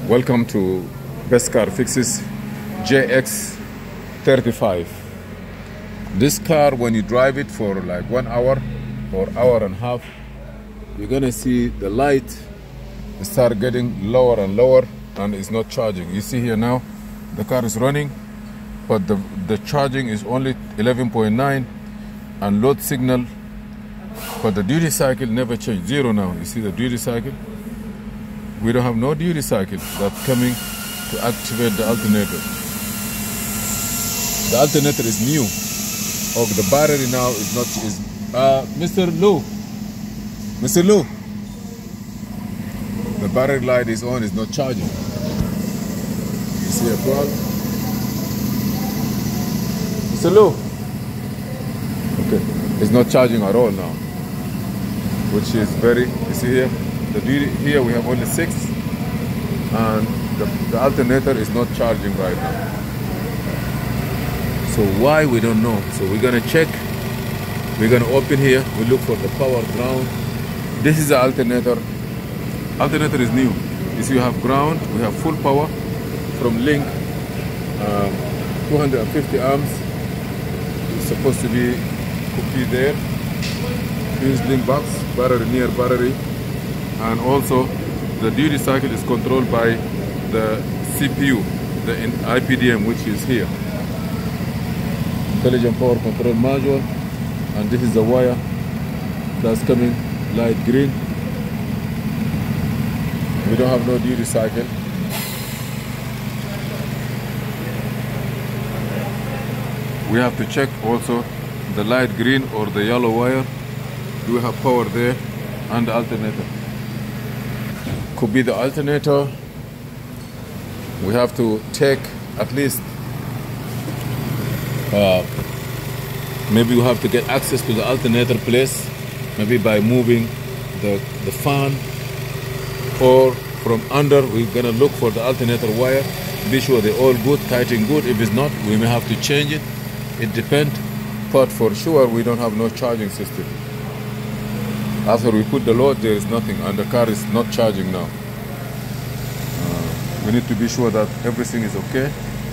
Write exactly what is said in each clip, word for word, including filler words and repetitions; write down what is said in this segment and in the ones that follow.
Welcome to Best Car Fixes J X thirty-five. This car, when you drive it for like one hour or hour and a half, you're gonna see the light start getting lower and lower and it's not charging. You see here now, the car is running, but the, the charging is only eleven point nine and load signal, but the duty cycle never changed, zero now. You see the duty cycle? We don't have no duty cycle that's coming to activate the alternator. The alternator is new. Oh, the battery now is not, is, uh, Mister Lou, Mister Lou, the battery light is on, is not charging. You see a problem? Mister Lou, okay, it's not charging at all now, which is very, you see here, the duty, here we have only six, and the, the alternator is not charging right now. So why, we don't know. So we're gonna check, we're gonna open here, we look for the power ground. This is the alternator. Alternator is new. You see, you have ground, we have full power from link, um, two hundred fifty amps. It's supposed to be could be there. Fuse link box, battery near battery. And also the duty cycle is controlled by the C P U, the I P D M, which is here. Intelligent power control module, and this is the wire that's coming light green. We don't have no duty cycle. We have to check also the light green or the yellow wire. Do we have power there? And the alternator. Could be the alternator. We have to take at least uh, maybe we have to get access to the alternator place, maybe by moving the, the fan, or from under we're gonna look for the alternator wire, be sure they're all good, tight and good. If it's not, we may have to change it. It depends, but for sure we don't have no charging system. After we put the load, there is nothing, and the car is not charging now. Uh, we need to be sure that everything is okay.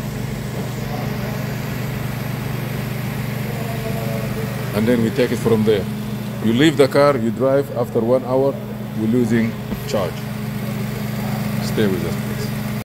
And then we take it from there. You leave the car, you drive, after one hour, we're losing charge. Stay with us, please.